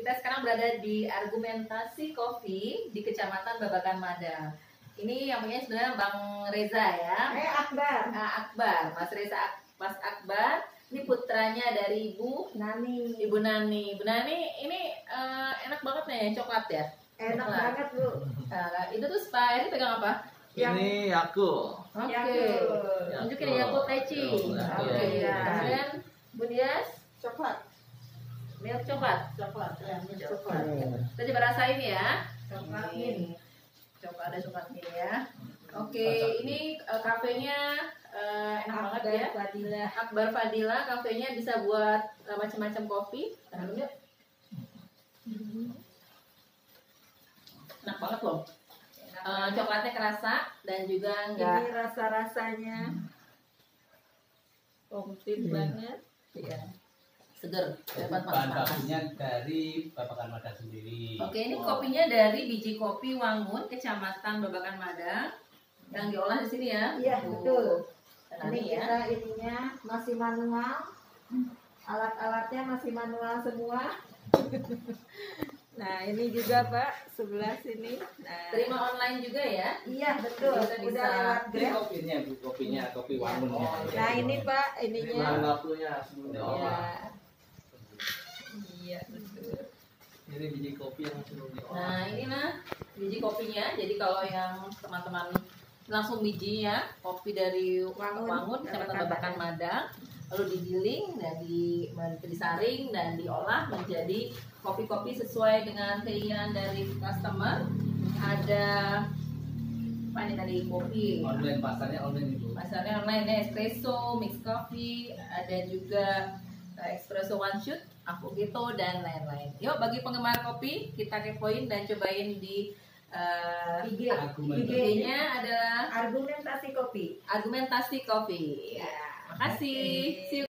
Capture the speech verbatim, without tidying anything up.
kita sekarang berada di Argumentasi Coffee di Kecamatan Babakan Madang. Ini yang punya sebenarnya Bang Reza ya. Eh Akbar. Nah, Akbar, Mas Reza, Mas Akbar. Ini putranya dari Ibu Nani. Ibu Nani. Ibu Nani ini uh, enak banget nih coklat ya. Enak Coklat. banget Bu. Nah, itu tuh Pak Eri pegang apa? Ini aku. Oke. Okay. Tunjukin ya Yakult Leci. Oke. Okay. Ya. Kemudian Bu Dias Coklat. milk coklat. Coklat. Ya, milk coklat. Hmm. Kita coba rasain ya. Coklat Ini. Coba ada coklatnya ya. Oke, ini uh, kafenya uh, enak banget ya. Fadila. Akbar Fadila, kafenya bisa buat uh, macam-macam kopi. Tahan dulu yuk. Enak banget loh. Uh, coklatnya kerasa dan juga enggak Ini rasa-rasanya komplit banget. ya, seger. Dapat Bahan manfaat. bakunya dari Babakan Madang sendiri. Oke, ini kopinya dari biji kopi Wangun, Kecamatan Babakan Madang, yang diolah di sini ya. Iya, Tuh. betul. Nah, Ini ini ya. kita ininya masih manual. Alat-alatnya masih manual semua. Nah, ini juga Pak, sebelah sini. Nah, Terima online juga ya. iya betul. Kita bisa- Udah lewat Ini Grab. kopinya, Bu, kopinya, kopi wangunnya. Nah, ini Pak, Ini ininya. bahan bakunya sebelum Ya. diolah. Iya, betul. Ini biji kopi yang sebelum diolah. Nah, ini nah biji kopinya. Jadi kalau yang teman-teman langsung bijinya, kopi dari Wangun, Wangun, Kecamatan Babakan Babakan Madang, lalu digiling dan di, disaring dan diolah menjadi kopi-kopi sesuai dengan keinginan dari customer. Ada apa ini tadi kopi, Online pasarnya online itu. pasarnya online ya, espresso, mix coffee, ada juga uh, espresso one shot, avocado dan lain-lain. Yuk bagi penggemar kopi kita kepoin dan cobain di uh, I G. Argumen. I G. I G-nya adalah Argumentasi kopi. Argumentasi Kopi. Ya, makasih. Oke. See you.